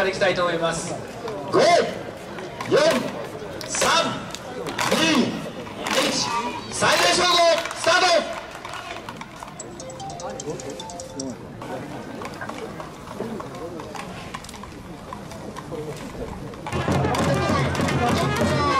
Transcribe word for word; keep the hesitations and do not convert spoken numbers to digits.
からいきたいと思います。 ご、よん、さん、に、いち、最大勝負スタート。